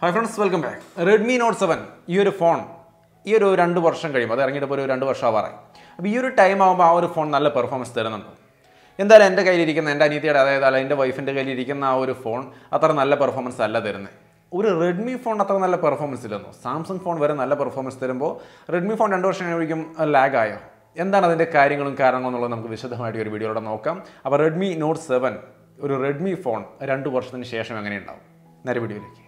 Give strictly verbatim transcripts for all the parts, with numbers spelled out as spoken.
Hi friends, welcome back. Redmi Note seven, ഈ ഒരു phone ഈ ഒരു രണ്ട് വർഷം കഴിയും. അത് ഇറങ്ങിയിട്ട് ഒരു രണ്ട് വർഷം ആവാറായി. അപ്പോൾ ഈ ഒരു ടൈം ആകുമ്പോൾ ആ ഒരു ഫോൺ നല്ല പെർഫോമൻസ് തരുന്നുണ്ട്. എന്തായാലും എൻ്റെ കയ്യിലിരിക്കുന്ന എൻ്റെ അനിയത്തിയുടെ അതായത് അല്ല എൻ്റെ വൈഫിൻ്റെ കയ്യിലിരിക്കുന്ന ആ ഒരു ഫോൺ അത്ര നല്ല പെർഫോമൻസ് അല്ല തരുന്നത്. ഒരു റെഡ്മി ഫോൺ അത്ര നല്ല പെർഫോമൻസ് ഇല്ലെന്നോ. സാംസങ് ഫോൺ വരെ നല്ല പെർഫോമൻസ് തരുമ്പോൾ റെഡ്മി ഫോൺ രണ്ട് വർഷം കഴിയുമ്പോഴേക്കും ലാഗ് ആയോ? എന്താണ് അതിൻ്റെ കാര്യങ്ങളും കാരണങ്ങളും എന്നുള്ളത് നമുക്ക് വിശദമായിട്ട് ഒരു വീഡിയോയിലൂടെ നോക്കാം. അപ്പോൾ റെഡ്മി നോട്ട് സെവൻ ഒരു റെഡ്മി ഫോൺ രണ്ട് വർഷത്തിന് ശേഷം എങ്ങനെയുണ്ടാവും? നേരെ വീഡിയോയിലേക്ക്.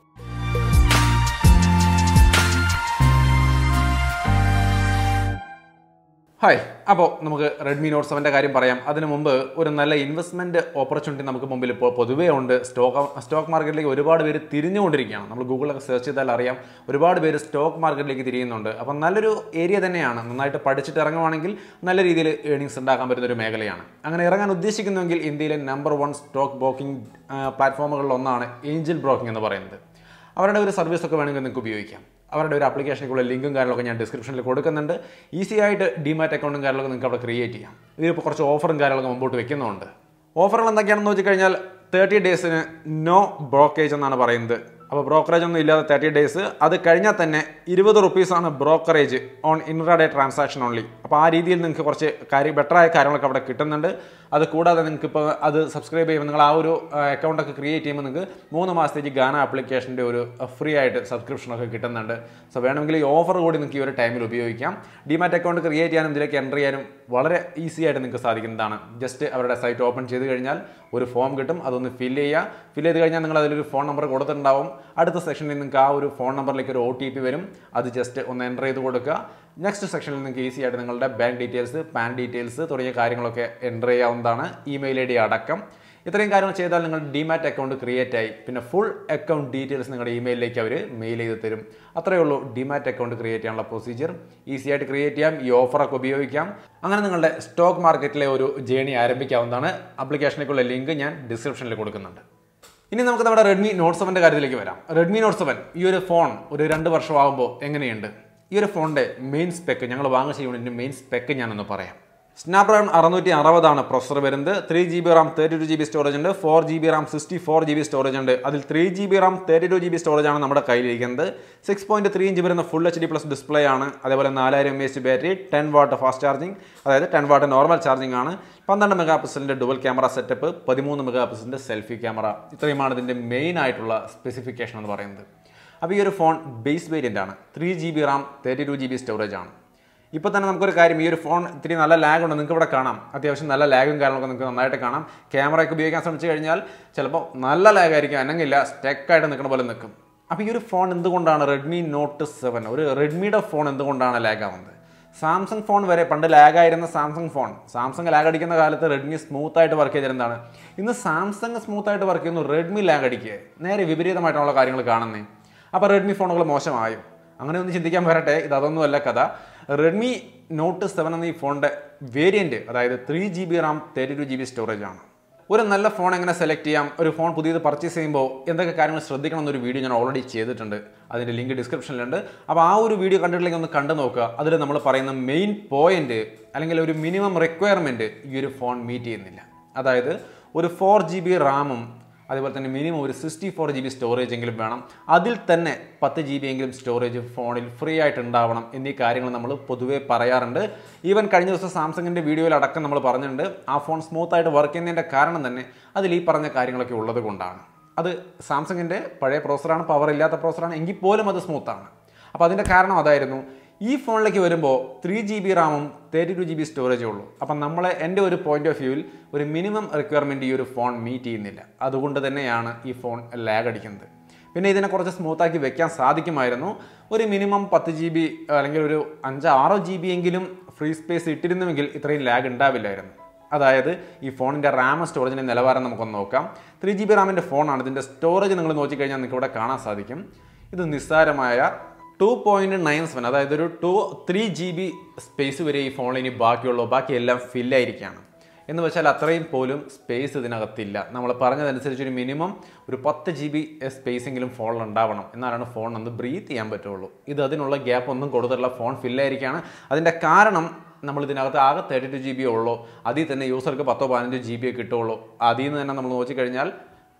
ഹായ്, അപ്പോൾ നമുക്ക് റെഡ്മി നോട്ട് സെവൻ്റെ കാര്യം പറയാം. അതിന് മുമ്പ് ഒരു നല്ല ഇൻവെസ്റ്റ്മെൻറ്റ് ഓപ്പർച്യൂണിറ്റി നമുക്ക് മുമ്പിൽ ഇപ്പോൾ പൊതുവേ ഉണ്ട്. സ്റ്റോക്ക് സ്റ്റോക്ക് മാർക്കറ്റിലേക്ക് ഒരുപാട് പേര് തിരിഞ്ഞുകൊണ്ടിരിക്കുകയാണ്. നമ്മൾ ഗൂഗിളൊക്കെ സെർച്ച് ചെയ്താൽ അറിയാം, ഒരുപാട് പേര് സ്റ്റോക്ക് മാർക്കറ്റിലേക്ക് തിരിയുന്നുണ്ട്. അപ്പം നല്ലൊരു ഏരിയ തന്നെയാണ്. നന്നായിട്ട് പഠിച്ചിട്ട് ഇറങ്ങുവാണെങ്കിൽ നല്ല രീതിയിൽ ഏണിങ്സ് ഉണ്ടാക്കാൻ പറ്റുന്ന ഒരു മേഖലയാണ്. അങ്ങനെ ഇറങ്ങാൻ ഉദ്ദേശിക്കുന്നുവെങ്കിൽ ഇന്ത്യയിലെ നമ്പർ വൺ സ്റ്റോക്ക് ബ്രോക്കിംഗ് പ്ലാറ്റ്ഫോമുകളിൽ ഒന്നാണ് ഏഞ്ചൽ ബ്രോക്കിംഗ് എന്ന് പറയുന്നത്. അവരുടെ ഒരു സർവീസൊക്കെ വേണമെങ്കിൽ നിങ്ങൾക്ക് ഉപയോഗിക്കാം. അവരുടെ ഒരു ആപ്ലിക്കേഷനിലുള്ള ലിങ്കും കാര്യങ്ങളൊക്കെ ഞാൻ ഡിസ്ക്രിപ്ഷനിൽ കൊടുക്കുന്നുണ്ട്. ഈസി ആയിട്ട് ഡിമാറ്റ് അക്കൗണ്ടും കാര്യങ്ങളൊക്കെ നിങ്ങൾക്ക് അവിടെ ക്രിയേറ്റ് ചെയ്യാം. ഇതിപ്പോൾ കുറച്ച് ഓഫറും കാര്യങ്ങളൊക്കെ മുമ്പോട്ട് വെക്കുന്നുണ്ട്. ഓഫറുകൾ എന്തൊക്കെയാണെന്ന് വെച്ച് കഴിഞ്ഞാൽ തേർട്ടി ഡേയ്സിന് നോ ബ്രോക്കേജ് എന്നാണ് പറയുന്നത്. അപ്പോൾ ബ്രോക്കറേജ് ഒന്നും ഇല്ലാതെ തേർട്ടി ഡേയ്സ്, അത് കഴിഞ്ഞാൽ തന്നെ ഇരുപത് റുപ്പീസാണ് brokerage on intraday transaction only. അപ്പോൾ ആ രീതിയിൽ നിങ്ങൾക്ക് കുറച്ച് കാര്യം ബെറ്ററായ കാര്യങ്ങളൊക്കെ അവിടെ കിട്ടുന്നുണ്ട്. അത് കൂടാതെ നിങ്ങൾക്ക് ഇപ്പോൾ അത് സബ്സ്ക്രൈബ് ചെയ്യുമ്പോൾ നിങ്ങൾ ആ ഒരു അക്കൗണ്ടൊക്കെ ക്രിയേറ്റ് ചെയ്യുമ്പോൾ നിങ്ങൾക്ക് മൂന്ന് മാസത്തേക്ക് ഗാന ആപ്ലിക്കേഷൻ്റെ ഒരു ഫ്രീ ആയിട്ട് സബ്സ്ക്രിപ്ഷനൊക്കെ കിട്ടുന്നുണ്ട്. സോ വേണമെങ്കിൽ ഈ ഓഫർ കൂടി നിങ്ങൾക്ക് ഈ ഒരു ടൈമിൽ ഉപയോഗിക്കാം. ഡിമാറ്റ് അക്കൗണ്ട് ക്രിയേറ്റ് ചെയ്യാനും ഇതിലേക്ക് എൻ്റർ ചെയ്യാനും വളരെ ഈസി ആയിട്ട് നിങ്ങൾക്ക് സാധിക്കുന്നതാണ്. ജസ്റ്റ് അവരുടെ സൈറ്റ് ഓപ്പൺ ചെയ്ത് കഴിഞ്ഞാൽ ഒരു ഫോം കിട്ടും, അതൊന്ന് ഫില്ല് ചെയ്യുക. ഫില്ല് ചെയ്ത് കഴിഞ്ഞാൽ നിങ്ങൾ അതിലൊരു ഫോൺ നമ്പർ കൊടുത്തിട്ടുണ്ടാവും. അടുത്ത സെക്ഷനിൽ നിങ്ങൾക്ക് ആ ഒരു ഫോൺ നമ്പറിലേക്ക് ഒരു ഒ ടി പി വരും. അത് ജസ്റ്റ് ഒന്ന് എൻ്റർ ചെയ്ത് കൊടുക്കുക. നെക്സ്റ്റ് സെക്ഷനിൽ നിങ്ങൾക്ക് ഈസി ആയിട്ട് നിങ്ങളുടെ ബാങ്ക് ഡീറ്റെയിൽസ്, പാൻ ഡീറ്റെയിൽസ് തുടങ്ങിയ കാര്യങ്ങളൊക്കെ എൻ്റർ ചെയ്യാവുന്നതാണ്. ഇമെയിൽ ഐ ഡി അടക്കം. ഇത്രയും കാര്യങ്ങൾ ചെയ്താൽ നിങ്ങൾ ഡിമാറ്റ് അക്കൗണ്ട് ക്രിയേറ്റ് ആയി. പിന്നെ ഫുൾ അക്കൗണ്ട് ഡീറ്റെയിൽസ് നിങ്ങളുടെ ഇമെയിലിലേക്ക് അവർ മെയിൽ ചെയ്ത് തരും. അത്രയേ ഉള്ളൂ ഡിമാറ്റ് അക്കൗണ്ട് ക്രിയേറ്റ് ചെയ്യാനുള്ള പ്രൊസീജിയർ. ഈസി ആയിട്ട് ക്രിയേറ്റ് ചെയ്യാം. ഈ ഓഫറൊക്കെ ഉപയോഗിക്കാം. അങ്ങനെ നിങ്ങളുടെ സ്റ്റോക്ക് മാർക്കറ്റിലെ ഒരു ജേണി ആരംഭിക്കാവുന്നതാണ്. ആപ്ലിക്കേഷനിലേക്കുള്ള ലിങ്ക് ഞാൻ ഡിസ്ക്രിപ്ഷനിൽ കൊടുക്കുന്നുണ്ട്. ഇനി നമുക്ക് നമ്മുടെ റെഡ്മി നോട്ട് സെവൻ്റെ കാര്യത്തിലേക്ക് വരാം. റെഡ്മി നോട്ട് സെവൻ ഈ ഒരു ഫോൺ ഒരു രണ്ട് വർഷമാകുമ്പോൾ എങ്ങനെയുണ്ട്? ഈ ഒരു ഫോണിൻ്റെ മെയിൻ സ്പെക്ക്, ഞങ്ങൾ വാങ്ങിച്ച യൂണിറ്റിൻ്റെ മെയിൻ സ്പെക്ക് ഞാനൊന്ന് പറയാം. സ്നാപ്ഡ്രാഗൺ അറുന്നൂറ്റി അറുപതാണ് പ്രൊസസർ വരുന്നത്. Three G B RAM thirty two G B storage ഉണ്ട്. Four G B RAM sixty four G B storage ഉണ്ട്. അതിൽ three G B RAM thirty two G B storage ആണ് നമ്മുടെ കയ്യിലിരിക്കുന്നത്. സിക്സ് പോയിന്റ് ത്രീ ഇഞ്ച് വരുന്ന full H D plus display ആണ്. അതേപോലെ നാലായിരം M H battery, ten watt fast charging, അതായത് ടെൻ വാട്ട് നോർമൽ ചാർജിങ് ആണ്. പന്ത്രണ്ട് മെഗാ പിക്സലിൻ്റെ ഡുവൽ ക്യാമറ സെറ്റപ്പ്, പതിമൂന്ന് മെഗാ പിക്സലിൻ്റെ സെൽഫി ക്യാമറ. ഇത്രയുമാണ് ഇതിൻ്റെ മെയിൻ ആയിട്ടുള്ള സ്പെസിഫിക്കേഷൻ എന്ന് പറയുന്നത്. അപ്പോൾ ഈ ഒരു ഫോൺ ബേസ് വേരിയൻ്റ് ആണ്. Three G B RAM thirty two G B storage ആണ്. ഇപ്പോൾ തന്നെ നമുക്കൊരു കാര്യം, ഈ ഒരു ഫോൺ ഇത്തിരി നല്ല ലാഗ് ഉണ്ട്. നിങ്ങൾക്ക് ഇവിടെ കാണാം, അത്യാവശ്യം നല്ല ലാഗും കാര്യങ്ങളൊക്കെ നിങ്ങൾക്ക് നന്നായിട്ട് കാണാം. ക്യാമറയൊക്കെ ഉപയോഗിക്കാൻ ശ്രമിച്ചു കഴിഞ്ഞാൽ ചിലപ്പോൾ നല്ല ലാഗായിരിക്കും, അല്ലെങ്കില്ല സ്റ്റക്കായിട്ട് നിൽക്കുന്ന പോലെ നിൽക്കും. അപ്പോൾ ഈ ഒരു ഫോൺ എന്തുകൊണ്ടാണ് റെഡ്മി നോട്ട് സെവൻ ഒരു റെഡ്മിയുടെ ഫോൺ എന്തുകൊണ്ടാണ് ലാഗാവുന്നത്? സാംസങ് ഫോൺ വരെ പണ്ട് ലാഗായിരുന്ന സാംസങ് ഫോൺ, സാംസങ് ലാഗ് അടിക്കുന്ന കാലത്ത് റെഡ്മി സ്മൂത്തായിട്ട് വർക്ക് ചെയ്തിരുന്നതാണ്. ഇന്ന് സാംസങ് സ്മൂത്തായിട്ട് വർക്ക് ചെയ്യുന്നു, റെഡ്മി ലാഗ് അടിക്കുക. നേരെ വിപരീതമായിട്ടുള്ള കാര്യങ്ങൾ കാണുന്നേ. അപ്പോൾ റെഡ്മി ഫോണുകൾ മോശമായും? അങ്ങനെ ഒന്ന് ചിന്തിക്കാൻ വരട്ടെ. ഇത് അതൊന്നുമല്ല കഥ. റെഡ്മി നോട്ട് സെവൻ എന്ന ഈ ഫോണിൻ്റെ വേരിയൻറ്റ്, അതായത് three G B RAM thirty two G B storage ആണ്. ഒരു നല്ല ഫോൺ എങ്ങനെ സെലക്ട് ചെയ്യാം, ഒരു ഫോൺ പുതിയത് പർച്ചേസ് ചെയ്യുമ്പോൾ എന്തൊക്കെ കാര്യങ്ങൾ ശ്രദ്ധിക്കണം എന്നൊരു വീഡിയോ ഞാൻ ഓൾറെഡി ചെയ്തിട്ടുണ്ട്. അതിൻ്റെ ലിങ്ക് ഡിസ്ക്രിപ്ഷനിലുണ്ട്. അപ്പോൾ ആ ഒരു വീഡിയോ കണ്ടിട്ടില്ലെങ്കിൽ ഒന്ന് കണ്ടു നോക്കുക. അതിൽ നമ്മൾ പറയുന്ന മെയിൻ പോയിന്റ് അല്ലെങ്കിൽ ഒരു മിനിമം റിക്വയർമെൻറ്റ് ഈ ഒരു ഫോൺ മീറ്റ് ചെയ്യുന്നില്ല. അതായത് ഒരു ഫോർ ജി ബി റാമും അതുപോലെ തന്നെ മിനിമം ഒരു sixty four G B storage എങ്കിലും വേണം. അതിൽ തന്നെ പത്ത് ജി ബി എങ്കിലും സ്റ്റോറേജ് ഫോണിൽ ഫ്രീ ആയിട്ട് ഉണ്ടാവണം എന്നീ കാര്യങ്ങൾ നമ്മൾ പൊതുവേ പറയാറുണ്ട്. ഈവൻ കഴിഞ്ഞ ദിവസം സാംസങ്ങിൻ്റെ വീഡിയോയിൽ അടക്കം നമ്മൾ പറഞ്ഞിട്ടുണ്ട്. ആ ഫോൺ സ്മൂത്തായിട്ട് വർക്ക് ചെയ്യുന്നതിൻ്റെ കാരണം തന്നെ അതിൽ ഈ പറഞ്ഞ കാര്യങ്ങളൊക്കെ ഉള്ളത് കൊണ്ടാണ്. അത് സാംസങ്ങിൻ്റെ പഴയ പ്രോസറാണ്, പവർ ഇല്ലാത്ത പ്രോസറാണ്, എങ്കിൽ പോലും അത് സ്മൂത്താണ്. അപ്പോൾ അതിൻ്റെ കാരണം അതായിരുന്നു. ഈ ഫോണിലേക്ക് വരുമ്പോൾ ത്രീ ജി ബി റാമും തേർട്ടി ടു ജി ബി സ്റ്റോറേജേ ഉള്ളൂ. അപ്പം നമ്മൾ എൻ്റെ ഒരു പോയിന്റ് ഓഫ് വ്യൂവിൽ ഒരു മിനിമം റിക്വയർമെൻറ്റ് ഈ ഒരു ഫോൺ മീറ്റ് ചെയ്യുന്നില്ല. അതുകൊണ്ട് തന്നെയാണ് ഈ ഫോൺ ലാഗ് അടിക്കുന്നത്. പിന്നെ ഇതിനെ കുറച്ച് സ്മൂത്താക്കി വെക്കാൻ സാധിക്കുമായിരുന്നു. ഒരു മിനിമം പത്ത് ജി ബി അല്ലെങ്കിൽ ഒരു അഞ്ച് ആറോ ജി ബി എങ്കിലും ഫ്രീ സ്പേസ് ഇട്ടിരുന്നുവെങ്കിൽ ഇത്രയും ലാഗ് ഉണ്ടാവില്ലായിരുന്നു. അതായത് ഈ ഫോണിൻ്റെ റാം സ്റ്റോറേജിൻ്റെ നിലവാരം നമുക്കൊന്ന് നോക്കാം. ത്രീ ജി ബി റാമിൻ്റെ ഫോണാണ്. ഇതിൻ്റെ സ്റ്റോറേജ് നിങ്ങൾ നോക്കിക്കഴിഞ്ഞാൽ നിങ്ങൾക്ക് ഇവിടെ കാണാൻ സാധിക്കും. ഇത് നിസ്സാരമായ ടു പോയിന്റ് നയൻ സെവൻ, അതായത് ഒരു two three G B space വരെ ഈ ഫോണിൽ ഇനി ബാക്കിയുള്ളൂ. ബാക്കിയെല്ലാം ഫില്ലായിരിക്കുകയാണ്. എന്ന് വെച്ചാൽ അത്രയും പോലും സ്പേസ് ഇതിനകത്തില്ല. നമ്മൾ പറഞ്ഞതനുസരിച്ച് ഒരു മിനിമം ഒരു പത്ത് ജി ബി സ്പേസെങ്കിലും ഫോണിൽ ഉണ്ടാവണം. എന്നാലാണ് ഫോൺ ഒന്ന് ബ്രീത്ത് ചെയ്യാൻ പറ്റുള്ളൂ. ഇത് അതിനുള്ള ഗ്യാപ്പ് ഒന്നും കൊടുത്തിട്ടുള്ള ഫോൺ ഫില്ലായിരിക്കുകയാണ്. അതിൻ്റെ കാരണം നമ്മൾ ഇതിനകത്ത് ആകെ തേർട്ടി ടു ജി ബി ഉള്ളൂ. അതിൽ തന്നെ യൂസർക്ക് പത്തോ പതിനഞ്ചോ ജി ബി കിട്ടുള്ളൂ. അതിൽ നിന്ന് തന്നെ നമ്മൾ നോക്കിക്കഴിഞ്ഞാൽ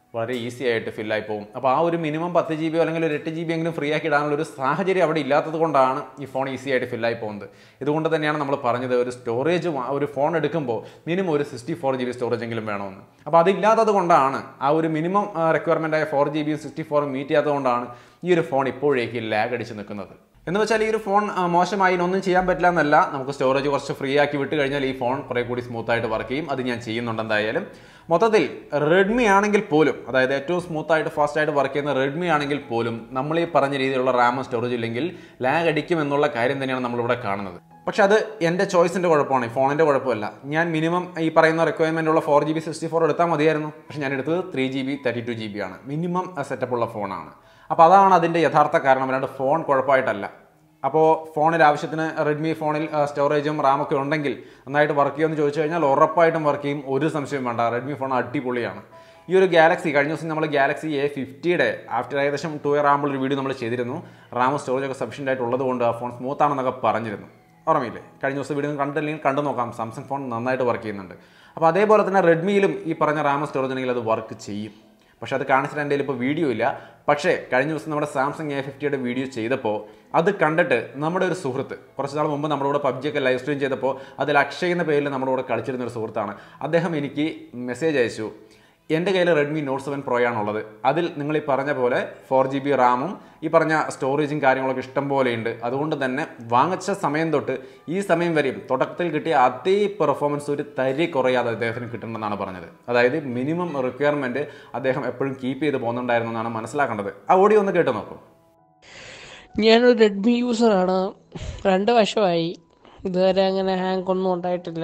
വളരെ ഈസി ആയിട്ട് ഫില്ലായി പോകും. അപ്പോൾ ആ ഒരു മിനിമം പത്ത് ജി ബിയോ അല്ലെങ്കിൽ ഒരു എട്ട് ജി ബി എങ്കിലും ഫ്രീ ആക്കി ഇടാനുള്ള ഒരു സാഹചര്യം അവിടെ ഇല്ലാത്തത് കൊണ്ടാണ് ഈ ഫോൺ ഈസി ആയിട്ട് ഫില്ലായി പോകുന്നത്. ഇതുകൊണ്ട് തന്നെയാണ് നമ്മൾ പറഞ്ഞത് ഒരു സ്റ്റോറേജ് ഒരു ഫോൺ എടുക്കുമ്പോൾ മിനിമം ഒരു sixty four G B storage എങ്കിലും വേണമെന്ന്. അപ്പോൾ അതില്ലാത്തത് കൊണ്ടാണ് ആ ഒരു മിനിമം റിക്വയർമെൻ്റ് ആയ ഫോർ ജി ബിയും സിക്സ്റ്റി ഫോറും മീറ്റ് ചെയ്യാത്തത് കൊണ്ടാണ് ഈ ഒരു ഫോൺ ഇപ്പോഴേക്ക് ലാഗ് അടിച്ച് നിൽക്കുന്നത്. എന്ന് വെച്ചാൽ ഈ ഒരു ഫോൺ മോശമായി ഒന്നും ചെയ്യാൻ പറ്റില്ല എന്നല്ല, നമുക്ക് സ്റ്റോറേജ് കുറച്ച് ഫ്രീ ആക്കി വിട്ട് കഴിഞ്ഞാൽ ഈ ഫോൺ കുറേ കൂടി സ്മൂത്തായിട്ട് വർക്ക് ചെയ്യും. അത് ഞാൻ ചെയ്യുന്നുണ്ട് എന്തായാലും. മൊത്തത്തിൽ റെഡ്മി ആണെങ്കിൽ പോലും, അതായത് ഏറ്റവും സ്മൂത്തായിട്ട് ഫാസ്റ്റായിട്ട് വർക്ക് ചെയ്യുന്ന റെഡ്മി ആണെങ്കിൽ പോലും നമ്മൾ ഈ പറഞ്ഞ രീതിയിലുള്ള റാമും സ്റ്റോറേജ് ഇല്ലെങ്കിൽ ലാഗ് അടിക്കും എന്നുള്ള കാര്യം തന്നെയാണ് നമ്മളിവിടെ കാണുന്നത്. പക്ഷെ അത് എൻ്റെ ചോയ്സിൻ്റെ കുഴപ്പമാണ്, ഈ ഫോണിൻ്റെ കുഴപ്പമല്ല. ഞാൻ മിനിമം ഈ പറയുന്ന റിക്വയർമെൻ്റ് ഉള്ള four G B sixty four എടുത്താൽ മതിയായിരുന്നു. പക്ഷേ ഞാൻ എടുത്തത് three G B thirty two G B ആണ്, മിനിമം സെറ്റപ്പ് ഉള്ള ഫോണാണ്. അപ്പോൾ അതാണ് അതിൻ്റെ യഥാർത്ഥ കാരണം, അല്ലാണ്ട് ഫോൺ കുഴപ്പമായിട്ടല്ല. അപ്പോൾ ഫോണിൽ ആവശ്യത്തിന് റെഡ്മി ഫോണിൽ സ്റ്റോറേജും റാമൊക്കെ ഉണ്ടെങ്കിൽ നന്നായിട്ട് വർക്ക് ചെയ്യുമെന്ന് ചോദിച്ചു കഴിഞ്ഞാൽ ഉറപ്പായിട്ടും വർക്ക് ചെയ്യും, ഒരു സംശയം വേണ്ട. റെഡ്മി ഫോൺ അടിപൊളിയാണ്. ഈ ഒരു ഗാലക്സി കഴിഞ്ഞ ദിവസം നമ്മൾ ഗാലക്സി എ ഫിഫ്റ്റിയുടെ ആഫ്റ്റർ ഏകദേശം ടു ഇയർ ആകുമ്പോൾ ഒരു വീഡിയോ നമ്മൾ ചെയ്തിരുന്നു. റാമും സ്റ്റോറേജൊക്കെ സഫിഷ്യൻ്റ് ആയിട്ട് ഉള്ളത് കൊണ്ട് ആ ഫോൺ സ്മൂത്ത് ആണെന്നൊക്കെ പറഞ്ഞിരുന്നു. ഓർമ്മയില്ലേ? കഴിഞ്ഞ ദിവസം വീഡിയോ കണ്ടില്ലെങ്കിൽ കണ്ടു നോക്കാം. സാംസങ് ഫോൺ നന്നായിട്ട് വർക്ക് ചെയ്യുന്നുണ്ട്. അപ്പോൾ അതേപോലെ തന്നെ റെഡ്മിയിലും ഈ പറഞ്ഞ റാം സ്റ്റോറേജ് ഉണ്ടെങ്കിൽ അത് വർക്ക് ചെയ്യും. പക്ഷേ അത് കാണിച്ചിട്ട് എൻ്റെ ഇപ്പോൾ വീഡിയോ ഇല്ല. പക്ഷേ കഴിഞ്ഞ ദിവസം നമ്മുടെ സാംസങ് എ ഫിഫ്റ്റിയുടെ വീഡിയോ ചെയ്തപ്പോൾ അത് കണ്ടിട്ട് നമ്മുടെ ഒരു സുഹൃത്ത് കുറച്ച് നാൾ മുമ്പ് നമ്മുടെ കൂടെ പബ്ജി ഒക്കെ ലൈവ് സ്ട്രീം ചെയ്തപ്പോൾ അതിൽ അക്ഷയ് എന്ന പേരിൽ നമ്മുടെ കൂടെ കളിച്ചിരുന്ന ഒരു സുഹൃത്താണ്. അദ്ദേഹം എനിക്ക് മെസ്സേജ് അയച്ചു, എൻ്റെ കയ്യിൽ റെഡ്മി നോട്ട് സെവൻ പ്രോ ആണുള്ളത്. അതിൽ നിങ്ങൾ ഈ പറഞ്ഞ പോലെ ഫോർ ജി ബി റാമും ഈ പറഞ്ഞ സ്റ്റോറേജും കാര്യങ്ങളൊക്കെ ഇഷ്ടം പോലെയുണ്ട്. അതുകൊണ്ട് തന്നെ വാങ്ങിച്ച സമയം തൊട്ട് ഈ സമയം വരെയും തുടക്കത്തിൽ കിട്ടിയ അതേ പെർഫോമൻസ് ഒരു തരി കുറയാതെ അദ്ദേഹത്തിന് കിട്ടുമെന്നാണ് പറഞ്ഞത്. അതായത് മിനിമം റിക്വയർമെൻറ്റ് അദ്ദേഹം എപ്പോഴും കീപ്പ് ചെയ്ത് പോകുന്നുണ്ടായിരുന്നു എന്നാണ് മനസ്സിലാക്കേണ്ടത്. ആ ഓഡിയോ ഒന്ന് കേട്ട് നോക്കും. ഞാനൊരു റെഡ്മി യൂസറാണ്. രണ്ട് വർഷമായി, ഇതുവരെ അങ്ങനെ ഹാങ് ഒന്നും ഉണ്ടായിട്ടില്ല.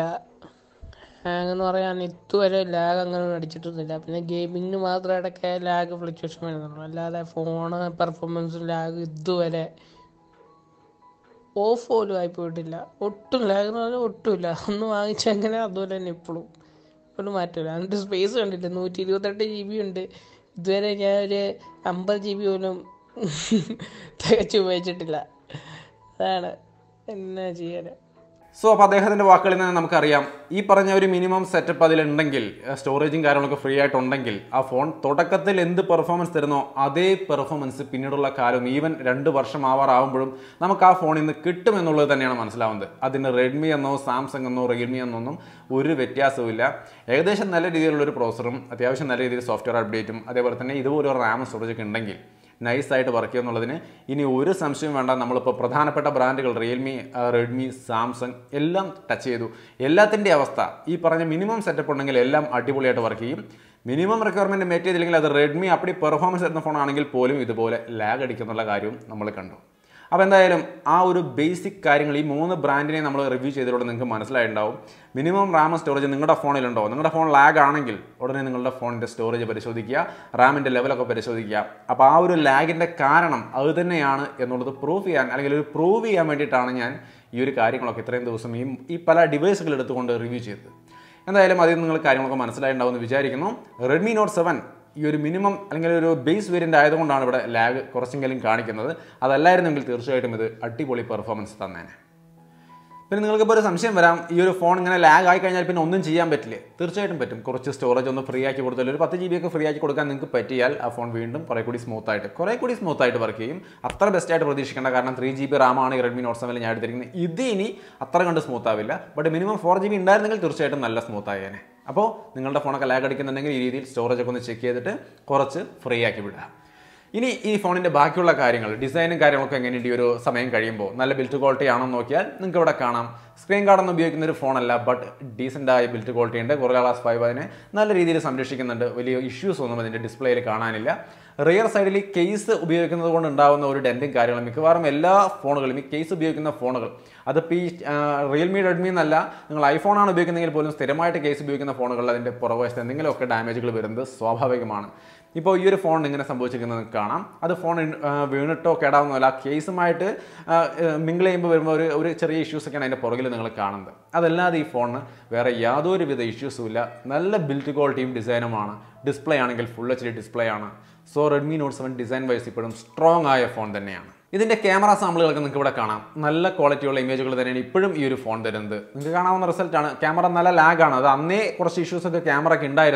ഹാങ് എന്ന് പറയാൻ ഇതുവരെ ലാഗ് അങ്ങനെ അടിച്ചിട്ടൊന്നുമില്ല. പിന്നെ ഗെയിമിങ്ങിന് മാത്രം ഇടയ്ക്ക് ലാഗ് ഫ്ലക്ച്വേഷൻ വരുന്നുള്ളൂ, അല്ലാതെ ഫോണ് പെർഫോമൻസും ലാഗ് ഇതുവരെ ഓഫ് പോലും ആയിപ്പോയിട്ടില്ല. ഒട്ടും ലാഗ് എന്ന് പറഞ്ഞാൽ ഒട്ടുമില്ല. ഒന്ന് വാങ്ങിച്ചെങ്ങനെ അതുപോലെ തന്നെ ഇപ്പോഴും ഒരു മാറ്റമില്ല. അതിൻ്റെ സ്പേസ് കണ്ടില്ല, നൂറ്റി ഇരുപത്തെട്ട് ജി ബി ഉണ്ട്. ഇതുവരെ ഞാൻ ഒരു അമ്പത് ജി ബി പോലും തികച്ച് ഉപയോഗിച്ചിട്ടില്ല. അതാണ് എന്നാ ചെയ്യാൻ. സോ അപ്പോൾ അദ്ദേഹത്തിൻ്റെ വാക്കുകളിൽ നിന്ന് നമുക്കറിയാം, ഈ പറഞ്ഞ ഒരു മിനിമം സെറ്റപ്പ് അതിലുണ്ടെങ്കിൽ, സ്റ്റോറേജും കാര്യങ്ങളൊക്കെ ഫ്രീ ആയിട്ടുണ്ടെങ്കിൽ ആ ഫോൺ തുടക്കത്തിൽ എന്ത് പെർഫോമൻസ് തരുന്നോ അതേ പെർഫോമൻസ് പിന്നീടുള്ള കാലം ഈവൻ രണ്ട് വർഷം ആവാറാവുമ്പോഴും നമുക്ക് ആ ഫോണിൽ നിന്ന് കിട്ടുമെന്നുള്ളത് തന്നെയാണ് മനസ്സിലാവുന്നത്. അതിന് റെഡ്മി എന്നോ സാംസങ് എന്നോ റിയൽമി എന്നൊന്നും ഒരു വ്യത്യാസവുമില്ല. ഏകദേശം നല്ല രീതിയിലുള്ളൊരു പ്രോസറും അത്യാവശ്യം നല്ല രീതിയിൽ സോഫ്റ്റ്വെയർ അപ്ഡേറ്റും അതേപോലെ തന്നെ ഇതുപോലെ ഒരു റാം സ്റ്റോറേജൊക്കെ ഉണ്ടെങ്കിൽ നൈസായിട്ട് വർക്ക് ചെയ്യുമെന്നുള്ളതിന് ഇനി ഒരു സംശയം വേണ്ട. നമ്മളിപ്പോൾ പ്രധാനപ്പെട്ട ബ്രാൻഡുകൾ റിയൽമി, റെഡ്മി, സാംസങ് എല്ലാം ടച്ച് ചെയ്തു. എല്ലാത്തിൻ്റെ അവസ്ഥ ഈ പറഞ്ഞ മിനിമം സെറ്റപ്പ് ഉണ്ടെങ്കിൽ എല്ലാം അടിപൊളിയായിട്ട് വർക്ക് ചെയ്യും. മിനിമം റിക്വയർമെൻറ്റ് മേറ്റ് ചെയ്തില്ലെങ്കിൽ അത് റെഡ്മി അപ്പടി പെർഫോമൻസ് തരുന്ന ഫോണാണെങ്കിൽ പോലും ഇതുപോലെ ലാഗ് അടിക്കുന്നുള്ള കാര്യവും നമ്മൾ കണ്ടു. അപ്പോൾ എന്തായാലും ആ ഒരു ബേസിക് കാര്യങ്ങൾ ഈ മൂന്ന് ബ്രാൻഡിനെ നമ്മൾ റിവ്യൂ ചെയ്തതിലൂടെ നിങ്ങൾക്ക് മനസ്സിലായിട്ടുണ്ടാവും. മിനിമം റാം സ്റ്റോറേജ് നിങ്ങളുടെ ഫോണിലുണ്ടോ, നിങ്ങളുടെ ഫോൺ ലാഗ് ആണെങ്കിൽ ഉടനെ നിങ്ങളുടെ ഫോണിൻ്റെ സ്റ്റോറേജ് പരിശോധിക്കുക, റാമിൻ്റെ ലെവലൊക്കെ പരിശോധിക്കുക. അപ്പോൾ ആ ഒരു ലാഗിൻ്റെ കാരണം അത് തന്നെയാണ് എന്നുള്ളത് പ്രൂഫ് ചെയ്യാൻ അല്ലെങ്കിൽ ഒരു പ്രൂവ് ചെയ്യാൻ വേണ്ടിയിട്ടാണ് ഞാൻ ഈ ഒരു കാര്യങ്ങളൊക്കെ ഇത്രയും ദിവസം ഈ ഈ പല ഡിവൈസുകൾ എടുത്തുകൊണ്ട് റിവ്യൂ ചെയ്തത്. എന്തായാലും അതിൽ നിങ്ങൾ കാര്യങ്ങളൊക്കെ മനസ്സിലായിട്ടുണ്ടാവുമെന്ന് വിചാരിക്കുന്നു. റെഡ്മി നോട്ട് സെവൻ ഈ ഒരു മിനിമം അല്ലെങ്കിൽ ഒരു ബേസ് വേരിയൻ്റ് ആയതുകൊണ്ടാണ് ഇവിടെ ലാഗ് കുറച്ചെങ്കിലും കാണിക്കുന്നത്. അതല്ലായിരുന്നെങ്കിൽ തീർച്ചയായിട്ടും ഇത് അടിപൊളി പെർഫോമൻസ് തന്നേനെ. പിന്നെ നിങ്ങൾക്കിപ്പോൾ ഒരു സംശയം വരാം, ഈ ഒരു ഫോൺ ഇങ്ങനെ ലാഗ് ആയി കഴിഞ്ഞാൽ പിന്നെ ഒന്നും ചെയ്യാൻ പറ്റില്ലേ? തീർച്ചയായിട്ടും പറ്റും. കുറച്ച് സ്റ്റോറേജ് ഒന്ന് ഫ്രീ ആക്കി കൊടുത്താൽ ഒരു പത്ത് ജി ബി ഒക്കെ ഫ്രീ ആക്കി കൊടുക്കാൻ നിങ്ങൾക്ക് പറ്റിയാൽ ആ ഫോൺ വീണ്ടും കുറേ കൂടി സ്മൂത്തായിട്ട് കുറേ കൂടി സ്മൂത്തായിട്ട് വർക്ക് ചെയ്യും. അത്ര ബെസ്റ്റായിട്ട് പ്രതീക്ഷിക്കേണ്ട, കാരണം ത്രീ ജി ബി റാമാണ് ഈ റെഡ്മി നോട്ട് സെവനിൽ ഞാൻ എടുത്തിരിക്കുന്നത്. ഇത് ഇനി അത്ര കണ്ട് സ്മൂത്ത് ആവില്ല. But minimum four G B ഉണ്ടായിരുന്നെങ്കിൽ തീർച്ചയായിട്ടും നല്ല സ്മൂത്ത് ആയേനെ. അപ്പോൾ നിങ്ങളുടെ ഫോണൊക്കെ ലാഗ് അടിക്കുന്നുണ്ടെങ്കിൽ ഈ രീതിയിൽ സ്റ്റോറേജ് ഒക്കെ ഒന്ന് ചെക്ക് ചെയ്തിട്ട് കുറച്ച് ഫ്രീ ആക്കി വിടുക. ഇനി ഈ ഫോണിൻ്റെ ബാക്കിയുള്ള കാര്യങ്ങൾ, ഡിസൈനും കാര്യങ്ങളൊക്കെ എങ്ങനെയുണ്ട് ഈ ഒരു സമയം കഴിയുമ്പോൾ, നല്ല ബിൽറ്റ് ക്വാളിറ്റി ആണെന്ന് നോക്കിയാൽ നിങ്ങൾക്ക് ഇവിടെ കാണാം. സ്ക്രീൻ ഗാർഡൊന്നും ഉപയോഗിക്കുന്ന ഒരു ഫോണല്ല, ബട്ട് ഡീസൻ്റായ ബിൽറ്റ് ക്വാളിറ്റി ഉണ്ട്. കൊറിയ ഗ്ലാസ് ഫൈവ് അതിനെ നല്ല രീതിയിൽ സംരക്ഷിക്കുന്നുണ്ട്. വലിയ ഇഷ്യൂസ് ഒന്നും അതിൻ്റെ ഡിസ്പ്ലേയിൽ കാണാനില്ല. റിയർ സൈഡിൽ കേസ് ഉപയോഗിക്കുന്നത് കൊണ്ട് ഉണ്ടാകുന്ന ഒരു ഡെൻറ്റും കാര്യങ്ങളും മിക്കവാറും എല്ലാ ഫോണുകളും ഈ കേസ് ഉപയോഗിക്കുന്ന ഫോണുകൾ, അതിപ്പോൾ ഈ റിയൽമി റെഡ്മി എന്നല്ല, നിങ്ങൾ ഐഫോണാണ് ഉപയോഗിക്കുന്നതെങ്കിൽ പോലും സ്ഥിരമായിട്ട് കേസ് ഉപയോഗിക്കുന്ന ഫോണുകളിൽ അതിൻ്റെ പുറകുവശത്ത് എന്തെങ്കിലുമൊക്കെ ഡാമേജുകൾ വരുന്നത് സ്വാഭാവികമാണ്. ഇപ്പോൾ ഈ ഒരു ഫോൺ ഇങ്ങനെ സംഭവിച്ചിരിക്കുന്നത് കാണാം. അത് ഫോൺ വീണിട്ടോ കേടാവുന്നതല്ല, കേസുമായിട്ട് മിങ്കിൾ ചെയ്യുമ്പോൾ വരുമ്പോൾ ഒരു ഒരു ചെറിയ ഇഷ്യൂസൊക്കെയാണ് അതിൻ്റെ പുറകിൽ നിങ്ങൾ കാണുന്നത്. അതല്ലാതെ ഈ ഫോണിന് വേറെ യാതൊരുവിധ ഇഷ്യൂസും ഇല്ല. നല്ല ബിൽറ്റ് ക്വാളിറ്റിയും ഡിസൈനുമാണ്. ഡിസ്പ്ലേ ആണെങ്കിൽ ഫുൾ എച്ച് ഡി ഡിസ്പ്ലേ ആണ്. So Redmi note seven design wise ഇപ്പോഴും സ്ട്രോങ് ആയ ഫോൺ തന്നെയാണ്. ഇതിൻ്റെ ക്യാമറ സാമ്പിളുകളൊക്കെ നിങ്ങൾക്ക് ഇവിടെ കാണാം. നല്ല ക്വാളിറ്റിയുള്ള ഇമേജുകൾ തന്നെയാണ് ഇപ്പോഴും ഈ ഒരു ഫോൺ തരുന്നത്. നിങ്ങൾക്ക് കാണാവുന്ന റിസൾട്ടാണ്. ക്യാമറ നല്ല ലാഗാണ്. അത് അന്നേ കുറച്ച് ഇഷ്യൂസൊക്കെ ക്യാമറയ്ക്ക് ഉണ്ടായിരുന്നു.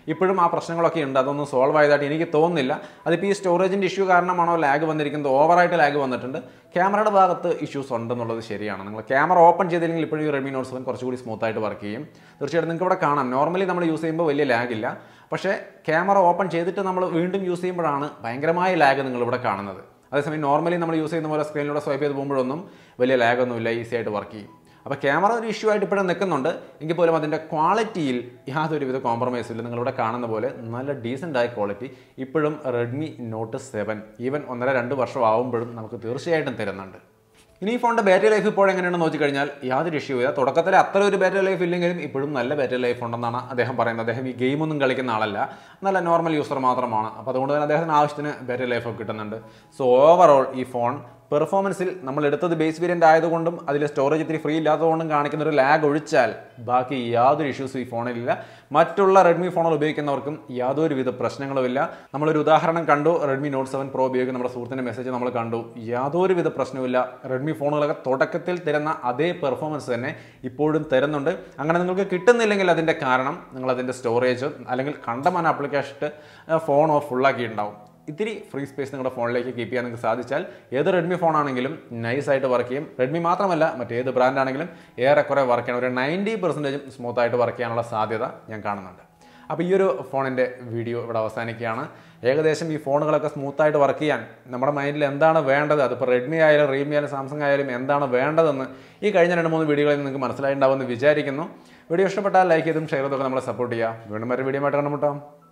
ഇപ്പോഴും ആ പ്രശ്നങ്ങളൊക്കെ ഉണ്ട്. അതൊന്നും സോൾവ് ആയതായിട്ട് എനിക്ക് തോന്നുന്നില്ല. അതിപ്പോൾ ഈ സ്റ്റോറേജിൻ്റെ ഇഷ്യൂ കാരണമാണോ ലാഗ് വന്നിരിക്കുന്നത്, ഓവറായിട്ട് ലാഗ് വന്നിട്ടുണ്ട്. ക്യാമറയുടെ ഭാഗത്ത് ഇഷ്യൂസ് ഉണ്ടെന്നുള്ളത് ശരിയാണ്. നിങ്ങൾ ക്യാമറ ഓപ്പൺ ചെയ്തില്ലെങ്കിൽ ഇപ്പോഴും ഈ റെഡ്മി നോട്ട് സെവൻ കുറച്ചുകൂടി സ്മൂത്ത് ആയിട്ട് വർക്ക് ചെയ്യും. തീർച്ചയായിട്ടും നിങ്ങൾക്ക് ഇവിടെ കാണാം, നോർമലി നമ്മൾ യൂസ് ചെയ്യുമ്പോൾ വലിയ ലാഗില്ല. പക്ഷേ ക്യാമറ ഓപ്പൺ ചെയ്തിട്ട് നമ്മൾ വീണ്ടും യൂസ് ചെയ്യുമ്പോഴാണ് ഭയങ്കരമായ ലാഗ് നിങ്ങളിവിടെ കാണുന്നത്. അതേസമയം നോർമലി നമ്മൾ യൂസ് ചെയ്യുന്ന പോലെ സ്ക്രീനിലൂടെ സ്വൈപ്പ് ചെയ്ത് പോകുമ്പോഴൊന്നും വലിയ ലാഗൊന്നുമില്ല, ഈസി ആയിട്ട് വർക്ക് ചെയ്യും. അപ്പോൾ ക്യാമറ ഒരു ഇഷ്യൂ ആയിട്ട് ഇപ്പോഴും നിൽക്കുന്നുണ്ട്. എങ്കിൽ പോലും അതിൻ്റെ ക്വാളിറ്റിയിൽ യാതൊരുവിധ കോംപ്രമൈസും ഇല്ല. നിങ്ങളിവിടെ കാണുന്ന പോലെ നല്ല ഡീസൻ്റ് ആയ ക്വാളിറ്റി ഇപ്പോഴും റെഡ്മി നോട്ട് സെവൻ ഈവൻ ഒന്നര രണ്ട് വർഷം ആവുമ്പോഴും നമുക്ക് തീർച്ചയായിട്ടും തരുന്നുണ്ട്. ഇനി ഈ ഫോണിൻ്റെ ബാറ്ററി ലൈഫ് ഇപ്പോൾ എങ്ങനെയാണെന്ന് നോക്കിക്കഴിഞ്ഞാൽ യാതൊരു ഇഷ്യൂ ഇല്ല. തുടക്കത്തിൽ അത്ര ഒരു ബാറ്ററി ലൈഫ് ഇല്ലെങ്കിലും ഇപ്പോഴും നല്ല ബാറ്ററി ലൈഫ് ഉണ്ടെന്നാണ് അദ്ദേഹം പറയുന്നത്. അദ്ദേഹം ഈ ഗെയിമൊന്നും കളിക്കുന്ന ആളല്ല, നല്ല നോർമൽ യൂസർ മാത്രമാണ്. അപ്പോൾ അതുകൊണ്ട് തന്നെ അദ്ദേഹത്തിന് ആവശ്യത്തിന് ബാറ്ററി ലൈഫൊക്കെ കിട്ടുന്നുണ്ട്. സോ ഓവറോൾ ഈ ഫോൺ പെർഫോമൻസിൽ നമ്മൾ എടുത്തത് ബേസ് വേരിയൻ്റ് ആയതുകൊണ്ടും അതിൽ സ്റ്റോറേജ് ഇത്തിരി ഫ്രീ ഇല്ലാത്തതുകൊണ്ടും കാണിക്കുന്ന ഒരു ലാഗ് ഒഴിച്ചാൽ ബാക്കി യാതൊരു ഇഷ്യൂസും ഈ ഫോണിലില്ല. മറ്റുള്ള റെഡ്മി ഫോണുകൾ ഉപയോഗിക്കുന്നവർക്കും യാതൊരുവിധ പ്രശ്നങ്ങളുമില്ല. നമ്മളൊരു ഉദാഹരണം കണ്ടു, റെഡ്മി നോട്ട് സെവൻ പ്രോ ഉപയോഗിക്കുന്ന നമ്മുടെ സുഹൃത്തിൻ്റെ മെസ്സേജ് നമ്മൾ കണ്ടു. യാതൊരുവിധ പ്രശ്നവുമില്ല. റെഡ്മി ഫോണുകളൊക്കെ തുടക്കത്തിൽ തരുന്ന അതേ പെർഫോമൻസ് തന്നെ ഇപ്പോഴും തരുന്നുണ്ട്. അങ്ങനെ നിങ്ങൾക്ക് കിട്ടുന്നില്ലെങ്കിൽ അതിൻ്റെ കാരണം നിങ്ങൾ അതിൻ്റെ സ്റ്റോറേജ് അല്ലെങ്കിൽ കണ്ടമാന ആപ്ലിക്കേഷൻ ഫോണോ ഫുള്ളാക്കിയിട്ടുണ്ടാവും. ഇത്തിരി ഫ്രീ സ്പേസ് നിങ്ങളുടെ ഫോണിലേക്ക് കീപ്പ് ചെയ്യാൻ നിങ്ങൾക്ക് സാധിച്ചാൽ ഏത് റെഡ്മി ഫോണാണെങ്കിലും നൈസായിട്ട് വർക്ക് ചെയ്യും. റെഡ്മി മാത്രമല്ല മറ്റേത് ബ്രാൻഡാണെങ്കിലും ഏറെക്കുറെ വർക്ക് ചെയ്യണം. ഒരു നയൻറ്റി പെർസെൻറ്റേജും സ്മൂത്തായിട്ട് വർക്ക് ചെയ്യാനുള്ള സാധ്യത ഞാൻ കാണുന്നുണ്ട്. അപ്പോൾ ഈ ഒരു ഫോണിൻ്റെ വീഡിയോ ഇവിടെ അവസാനിക്കുകയാണ്. ഏകദേശം ഈ ഫോണുകളൊക്കെ സ്മൂത്തായിട്ട് വർക്ക് ചെയ്യാൻ നമ്മുടെ മൈൻഡിൽ എന്താണ് വേണ്ടത്, അതിപ്പോൾ റെഡ്മി ആയാലും റിയൽമി ആയാലും സാംസങ് ആയാലും എന്താണ് വേണ്ടതെന്ന് ഈ കഴിഞ്ഞ രണ്ട് മൂന്ന് വീഡിയോകളിൽ നിങ്ങൾക്ക് മനസ്സിലായിട്ടുണ്ടാവുമെന്ന് വിചാരിക്കുന്നു. വീഡിയോ ഇഷ്ടപ്പെട്ടാൽ ലൈക്ക് ചെയ്തും ഷെയർ ചെയ്തൊക്കെ നമ്മളെ സപ്പോർട്ട് ചെയ്യുക. വീണ്ടും ഒരു വീഡിയോ ആയിട്ട് കണ്ടുമുട്ടാം.